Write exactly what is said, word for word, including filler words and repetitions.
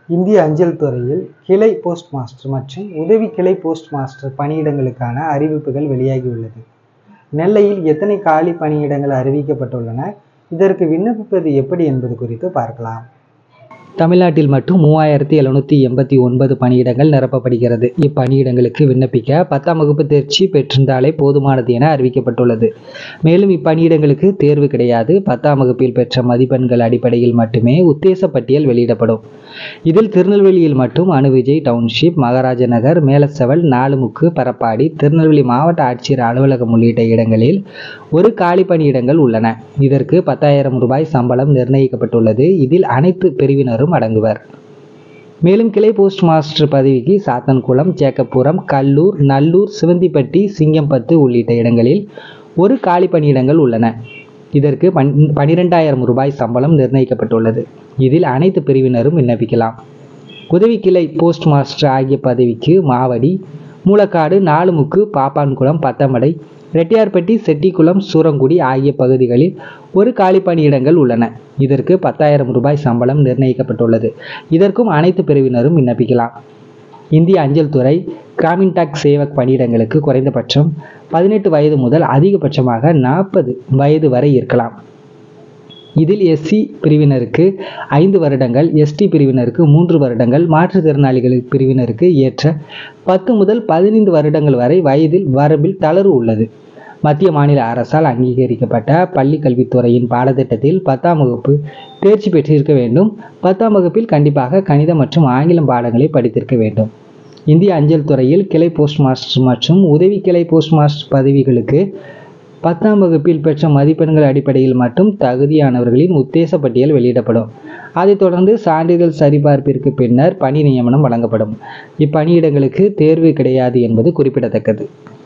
இந்திய அஞ்சல் துறையில் கிளை போஸ்ட் மாஸ்டர் மற்றும் உதவி கிளை போஸ்ட் மாஸ்டர் பணியிடங்களுக்கான அறிவிப்புகள் வெளியாகியுள்ளது. நெல்லையில் எத்தனை காலி பணியிடங்கள் அறிவிக்கப்பட்டுள்ளன, இதற்கு விண்ணப்பிப்பது எப்படி என்பது குறித்து பார்க்கலாம். தமிழ்நாட்டில் மட்டும் மூவாயிரத்தி எழுநூற்றி எண்பத்தி ஒன்பது பணியிடங்கள் நிரப்பப்படுகிறது. இப்பணியிடங்களுக்கு விண்ணப்பிக்க பத்தாம் வகுப்பு தேர்ச்சி பெற்றிருந்தாலே போதுமானது என அறிவிக்கப்பட்டுள்ளது. மேலும் இப்பணியிடங்களுக்கு தேர்வு கிடையாது. பத்தாம் வகுப்பில் பெற்ற மதிப்பெண்கள் அடிப்படையில் மட்டுமே உத்தேச பட்டியல் வெளியிடப்படும். இதில் திருநெல்வேலியில் மட்டும் அணுவிஜய் டவுன்ஷிப், மகாராஜ நகர், மேலச்செவல், நாலுமுக்கு, பரப்பாடி, திருநெல்வேலி மாவட்ட ஆட்சியர் அலுவலகம் உள்ளிட்ட இடங்களில் ஒரு காலி பணியிடங்கள் உள்ளன. இதற்கு பத்தாயிரம் ரூபாய் சம்பளம் நிர்ணயிக்கப்பட்டுள்ளது. இதில் அனைத்து பிரிவினரும் அடங்குவர். மேலும் கிளை போஸ்ட் மாஸ்டர் பதவிக்கு சாத்தன்குளம், ஜேக்கப்புரம், கல்லூர், நல்லூர், சிவந்திப்பட்டி, சிங்கம்பத்து உள்ளிட்ட இடங்களில் ஒரு காலி பணியிடங்கள் உள்ளன. இதற்கு பன் பனிரெண்டாயிரம் ரூபாய் சம்பளம் நிர்ணயிக்கப்பட்டுள்ளது. இதில் அனைத்து பிரிவினரும் விண்ணப்பிக்கலாம். உதவி கிளை போஸ்ட் மாஸ்டர் ஆகிய பதவிக்கு மாவடி, மூலக்காடு, நாலுமுக்கு, பாப்பான்குளம், பத்தமடை, ரெட்டியார்பட்டி, செட்டிக்குளம், சூரங்குடி ஆகிய பகுதிகளில் ஒரு காலி பணியிடங்கள் உள்ளன. இதற்கு பத்தாயிரம் ரூபாய் சம்பளம் நிர்ணயிக்கப்பட்டுள்ளது. இதற்கும் அனைத்து பிரிவினரும் விண்ணப்பிக்கலாம். இந்திய அஞ்சல் துறை கிராமின் டாக் சேவக் பணியிடங்களுக்கு குறைந்தபட்சம் பதினெட்டு வயது முதல் அதிகபட்சமாக நாற்பது வயது வரை இருக்கலாம். இதில் எஸ்சி பிரிவினருக்கு ஐந்து வருடங்கள், எஸ்டி பிரிவினருக்கு மூன்று வருடங்கள், மாற்றுத்திறனாளிகள் பிரிவினருக்கு ஏற்ற பத்து முதல் பதினைந்து வருடங்கள் வரை வயதில் வரம்பில் தளர்வு உள்ளது. மத்திய மாநில அரசால் அங்கீகரிக்கப்பட்ட பள்ளி கல்வித்துறையின் பாடத்திட்டத்தில் பத்தாம் வகுப்பு தேர்ச்சி பெற்றிருக்க வேண்டும். பத்தாம் வகுப்பில் கண்டிப்பாக கணிதம் மற்றும் ஆங்கிலம் பாடங்களை படித்திருக்க வேண்டும். இந்திய அஞ்சல் துறையில் கிளை போஸ்ட் மாஸ்டர் மற்றும் உதவி கிளை போஸ்ட் மாஸ்டர் பதவிகளுக்கு பத்தாம் வகுப்பில் பெற்ற மதிப்பெண்கள் அடிப்படையில் மட்டும் தகுதியானவர்களின் உத்தேச பட்டியல் வெளியிடப்படும். அதைத் தொடர்ந்து சான்றிதழ் சரிபார்ப்பிற்கு பின்னர் பணி நியமனம் வழங்கப்படும். இப்பணியிடங்களுக்கு தேர்வு கிடையாது என்பது குறிப்பிடத்தக்கது.